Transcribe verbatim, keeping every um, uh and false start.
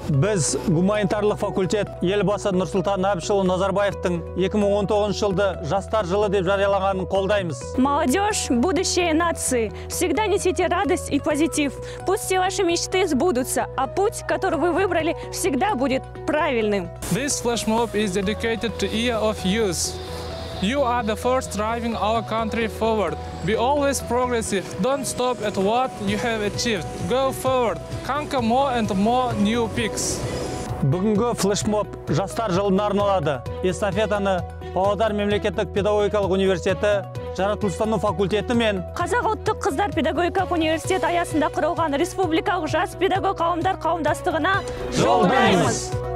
Біз гуманитарлық факультет елбасы Нұрсұлтан Әбішұлы Назарбаевтың екі мың он тоғызыншы жылды жастар жылы деп жариялағанын қолдаймыз. Молодежь – будущее нации. Всегда несите радость и позитив. Пусть все ваши мечты сбудутся, а путь, который вы выбрали, всегда будет правильным. This flash mob is dedicated to Year of Youth. You are the first driving our country forward. Be always progressive. Don't stop at what you have achieved. Go forward. Conquer more and more new peaks. Бүгінгі флешмоб жастар жылына арналады. Эстафетаны Павлодар мемлекеттік педагогикалық университеті, жаратылыстану факультеті мен Қазақ ұлттық қыздар педагогикалық университет аясында құрылған республикалық жас педагог қауымдар қауымдастығына жолдаймыз.